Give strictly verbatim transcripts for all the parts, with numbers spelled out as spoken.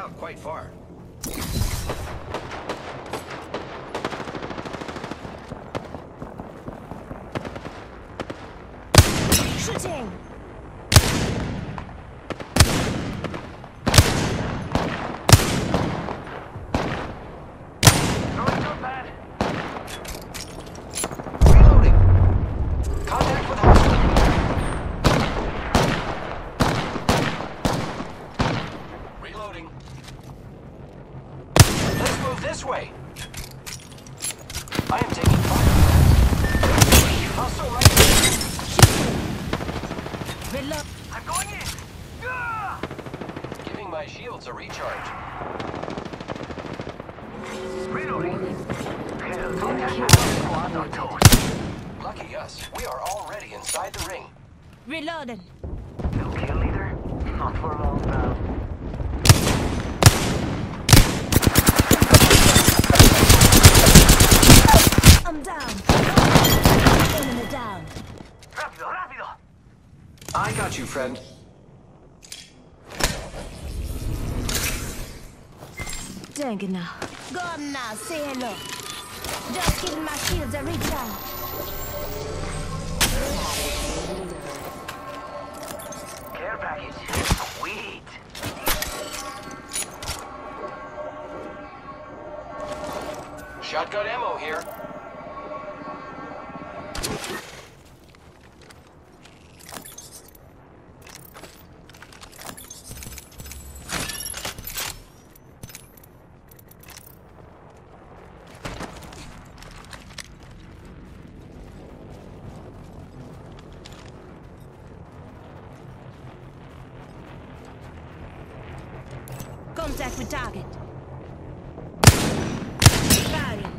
out quite far. Shooting! This way. I am taking fire. Hostile right here. Reload. I'm going in. Ah! Giving my shields a recharge. Reloading. Lucky us. We are already inside the ring. Reloading. No kill leader? Not for long, pal. I'm down. Enemy down. Rápido, rápido. I got you, friend. Dang it now. Go on now, say hello. Just giving my shields a recharge. Care package. Sweet. Shotgun ammo here. Contact with target. Firing.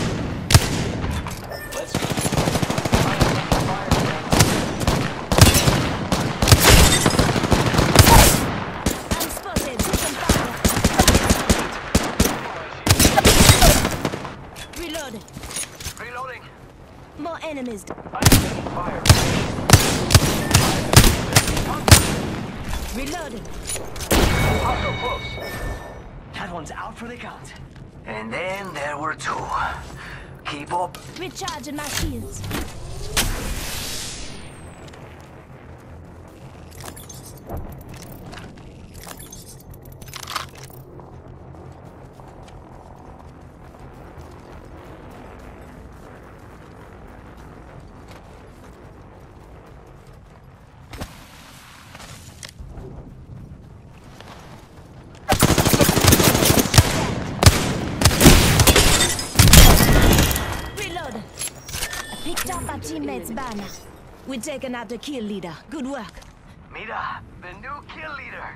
Let's go. I'm taking fire. I'm spotted. Taking fire. Reloading. Reloading. More enemies. I'm taking fire. Reloading. Hostile close. That one's out for the count. And then there were two. Keep up. Recharging my shields. Picked up our teammate's banner. We're taking out the kill leader. Good work. Mira, the new kill leader.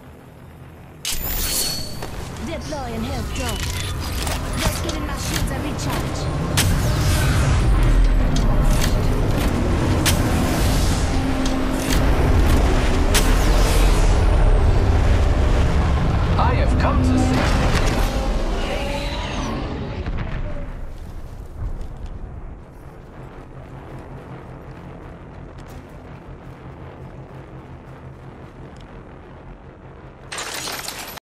Deploying health drone. Just giving my shields a recharge.